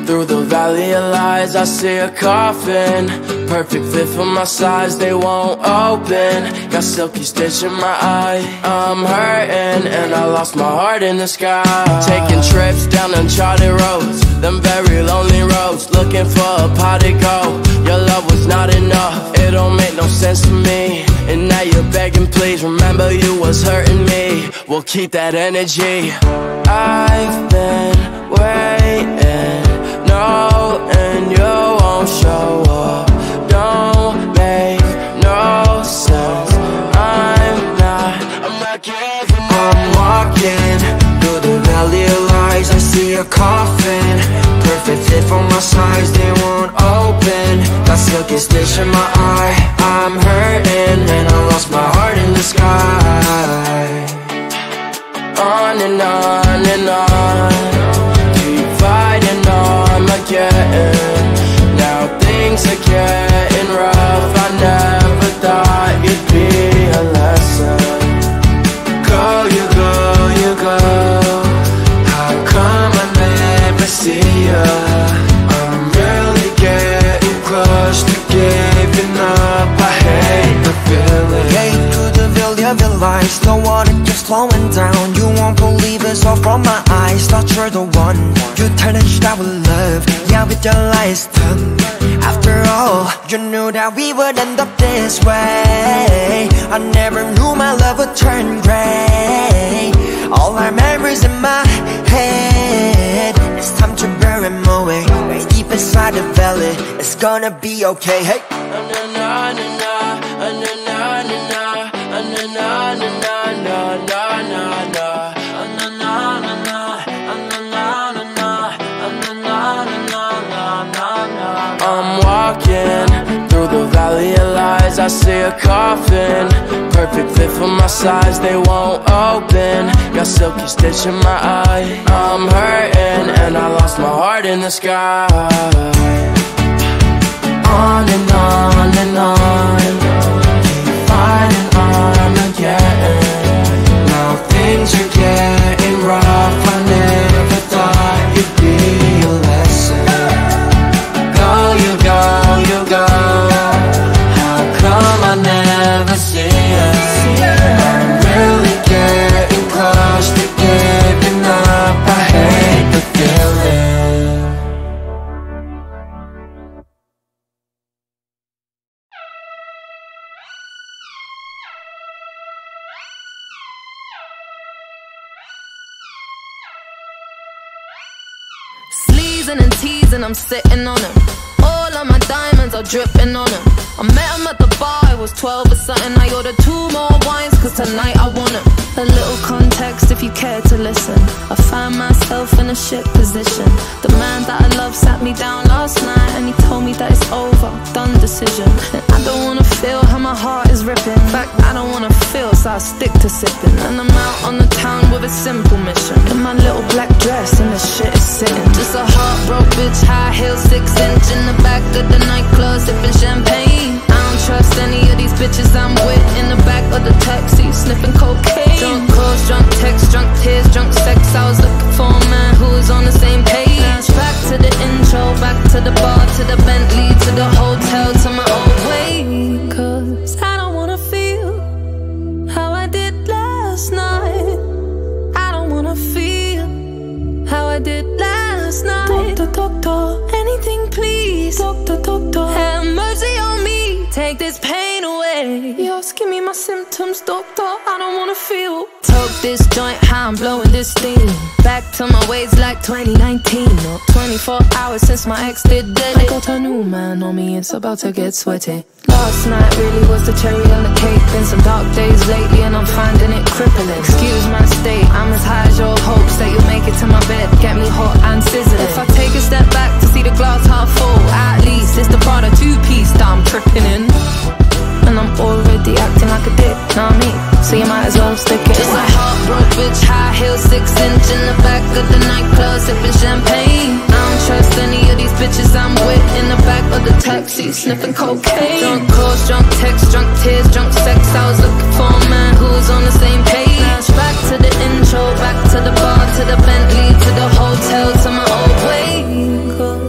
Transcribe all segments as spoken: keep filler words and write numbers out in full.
through the valley of lies, I see a coffin. Perfect fit for my size, they won't open. Got silky stitch in my eye. I'm hurting and I lost my heart in the sky. Taking trips down uncharted roads, them very lonely roads, looking for a pot to go. Your love was not enough, it don't make no sense to me. And now you're begging, please remember you was hurting me. We'll keep that energy. I've been waiting, knowing you won't show up. Don't make no sense. I'm not, I'm not giving up. I'm walking through the valley of lies, I see a coffin. Perfect fit for my size, they won't open. Got silky stitch in my eye. I'm hurting and I lost my heart in the sky. On and on and on, keep fighting Armageddon. Now things are getting rough, I never thought you'd be a lesson. Go, you go, you go, how come I never see ya? I'm really getting close to giving up, I hate the feeling. Gate to the valley of your lies, the water keeps flowing down. You won't believe it's all from my eyes. Thought you're the one, you tarnished our love, yeah, with your lies done. After all, you knew that we would end up this way. I never knew my love would turn gray. All our memories in my head, it's time to bury them away. Way deep inside the valley, it's gonna be okay, hey. I'm walking through the valley of lies, I see a coffin. Perfect fit for my size, they won't open. Got silky stitch in my eye. I'm hurting and I lost my heart in the sky. On and on and on, keep fighting Armageddon. Now things are getting rough, I never thought you'd be a lesson. Go, you go, you go, how come I never see ya? I'm really getting close to giving up, I hate the feeling. Sleezing and teasing, I'm sitting on him. All of my diamonds are dripping on him. I met him at the bar, I was twelve or something. I ordered two more wines, cause tonight I want him. A little context if you care to listen. I find myself in a shit position. The man that I love sat me down last night and he told me that it's over, done decision. And I don't wanna feel how my heart is ripping. In fact, I don't wanna feel, so I stick to sipping. And I'm out on the town with a simple mission. In my little black dress and the shit is sitting. Just a heartbroken bitch, high heels, six inch in the back of the nightclub, sipping champagne. I don't trust any of these bitches I'm with in the back of the taxi, sniffing cocaine. Drunk calls, drunk texts, drunk tears, drunk sex. I was looking for a man who was on the same page. Back to the intro, back to the bar, to the Bentley, to the hotel, to my old way. Cause I don't wanna feel how I did last night. I don't wanna feel how I did last night. Doctor, doctor, anything please. Doctor, doctor, have mercy on me, take this pain away. You're asking me my symptoms, doctor, I don't wanna feel. Toke this joint, how I'm blowing this steam. Back to my ways like twenty nineteen. Or twenty-four hours since my ex did dead. I got a new man on me, it's about to get sweaty. Last night really was the cherry on the cake. Been some dark days lately and I'm finding it crippling. Excuse my state, I'm as high as your hopes that you'll make it to my bed, get me hot and sizzling. If I take a step back to see the glass half full, at least it's the Prada two-piece that I'm tripping in. And I'm already acting like a dick, know what I mean? So you might as well stick it. Just a heartbroken bitch, high heels, six inch in the back of the nightclub, sipping champagne. I don't trust any of these bitches I'm with in the back of the taxi, sniffing cocaine. Drunk calls, drunk texts, drunk tears, drunk sex. I was looking for a man who was on the same page. Back to the intro, back to the bar, to the Bentley, to the hotel, to my old way.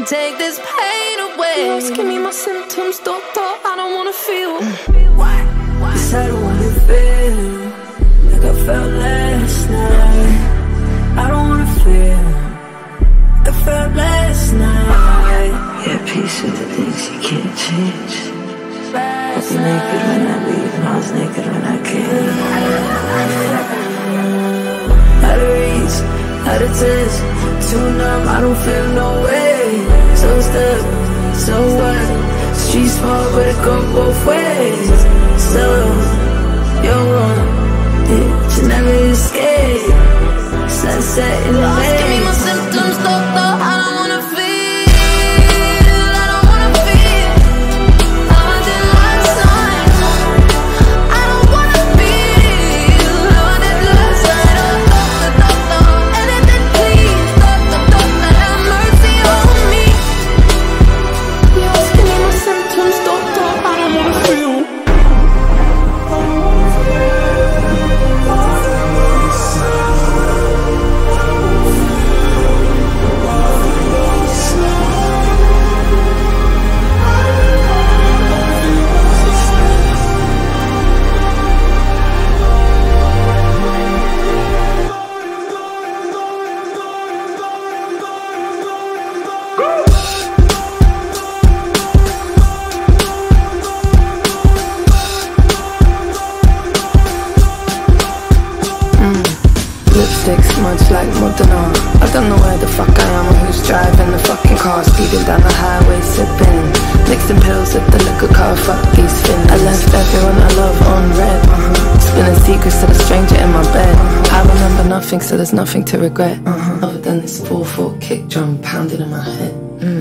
take this pain away. Just give me my symptoms, doctor, I don't wanna feel. Cause I don't wanna feel like I felt last night. I don't wanna feel like I felt last night. Yeah, peace with the things you can't change. I was naked when I leave and I was naked when I came. Out of reach, out of touch, too numb, I don't feel no way. So stuck, so what? Street small but it go both ways. So, you're wrong, it should never escape. Sunset in the Just give me my symptoms, doctor, I don't wanna feel. I don't wanna feel how I did last night. I don't wanna feel how I did last night. Oh, doctor, doctor, anything please. Doctor, doctor, have mercy on me. Just give me my symptoms, doctor, I don't wanna feel. Lipstick smudged like Modena. I don't know where the fuck I am or who's driving the fucking car. Speeding down the highway, sipping, mixing pills with the liquor car. Fuck these fins. I left everyone I love on red. uh-huh. Spilling secrets to the stranger in my bed. uh-huh. I remember nothing, so there's nothing to regret, uh-huh. other than this four four kick drum pounding in my head. mm.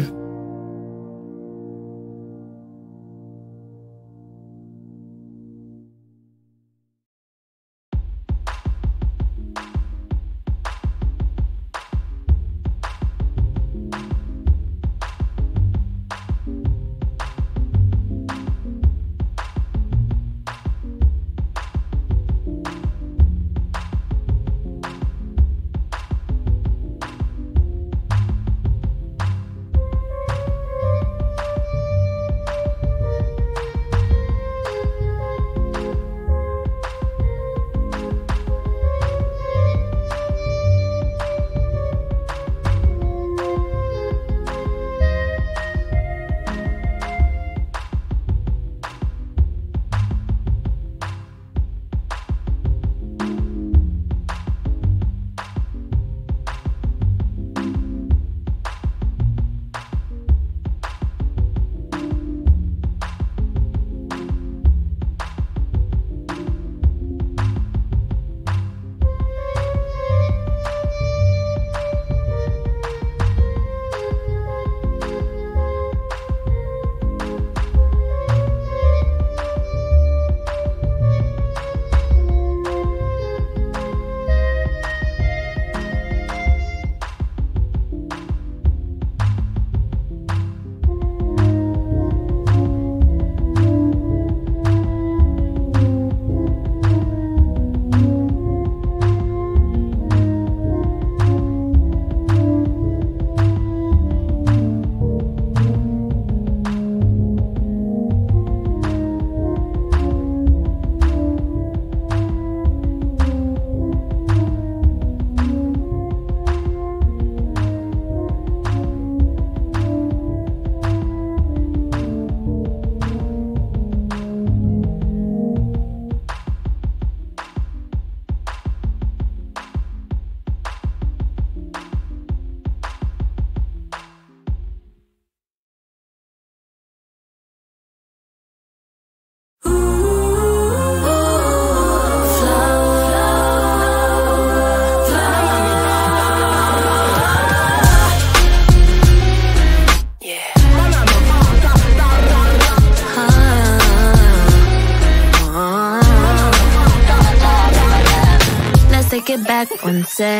take it back one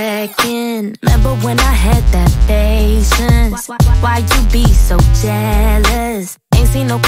second. Remember when I had that patience? Why you be so jealous? Ain't seen no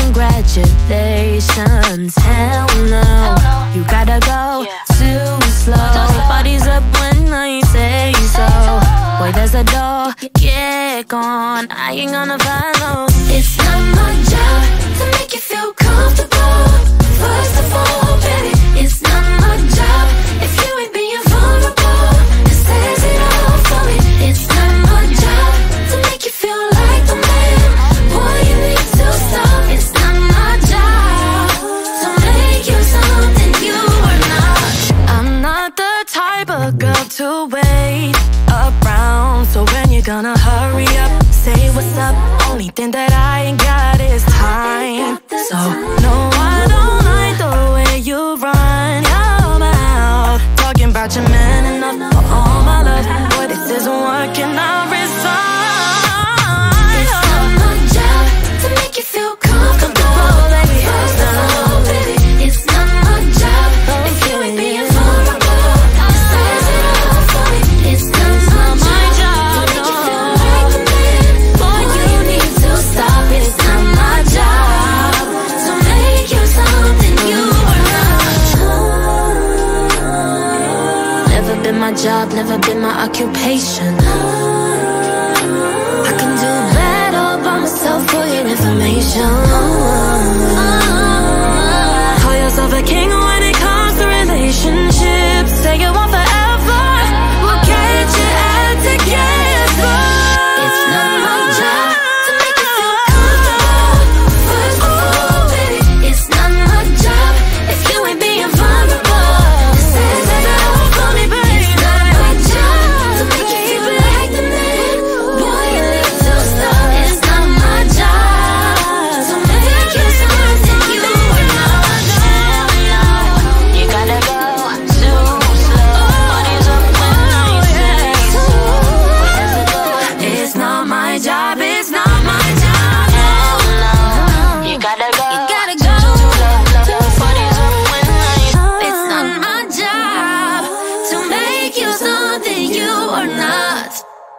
congratulations. Hell no, you gotta go too slow. Body's up when I say so. Boy, there's a door, get gone, I ain't gonna follow. It's not my job to make you feel comfortable. First of all, baby, it's not my job if you ain't being vulnerable. It says it all for me. It's not my job to make you feel like the man. Boy, you need to stop. It's not my job to make you something you are not. I'm not the type of girl to wait around. So when you gonna hurry up, say what's up. Only thing that I ain't got is time. So no, I don't like the way you run your mouth, talking about your man enough for all my love. Boy, this isn't working, I'll resign. It's not my job to make you feel comfortable, baby. First of all, baby, it's not my job if you ain't being vulnerable. It says it all for me. It's not my job to make you feel like the man. Boy, you need to stop. It's not my job to make you something you are not. Never been my job, never been my occupation. I can do that all by myself for your information. Call yourself a king when it comes to relationships. Say you want forever, well get your act together. It's not my job to make you feel comfortable. First of all, baby, it's not my job if you ain't being vulnerable. It says it all for me, baby. It's not my job to make you feel like the man. Boy, you need to stop. It's not my job to make you something you are not. You gotta go too slow. Body's up when I say so. It's not my job, it's not my job. No, you gotta go. You gotta go. Body's up when I say it's not my job to make you something you are not.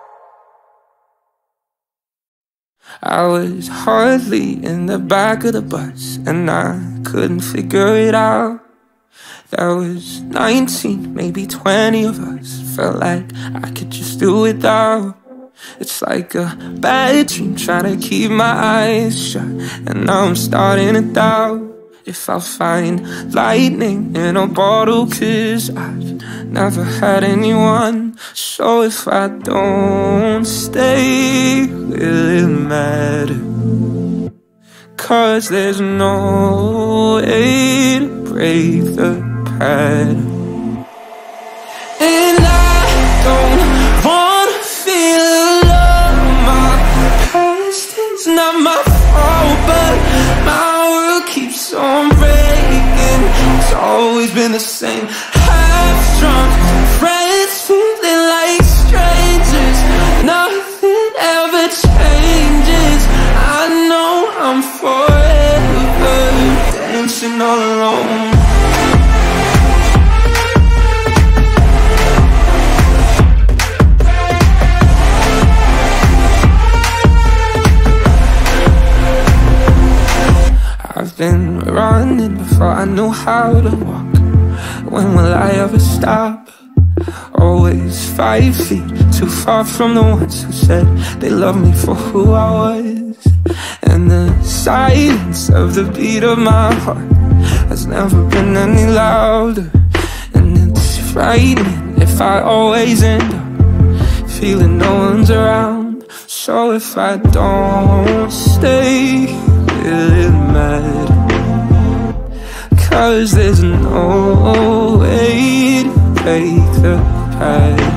I was hardly in the back of the bus, and I couldn't figure it out. There was nineteen, maybe twenty of us. Felt like I could just do without. It's like a bad dream trying to keep my eyes shut, and now I'm starting to doubt if I'll find lightning in a bottle, 'cause I've never had anyone. So if I don't stay, will it matter? 'Cause there's no way to break the pattern. And I don't wanna feel alone. My past is not my fault, but my world keeps on breaking. It's always been the same. Half drunk friends feeling like strangers. Nothing ever changes. I know I'm forever dancing all alone. I've been running before I knew how to walk. When will I ever stop? Always five feet too far from the ones who said they loved me for who I was. And the silence of the beat of my heart has never been any louder. And it's frightening if I always end up feeling no one's around. So if I don't stay, will it matter? 'Cause there's no way to break the pattern.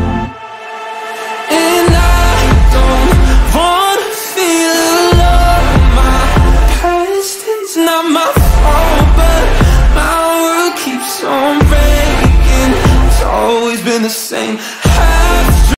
And I don't wanna feel alone. My past is not my fault, but my world keeps on breaking. It's always been the same.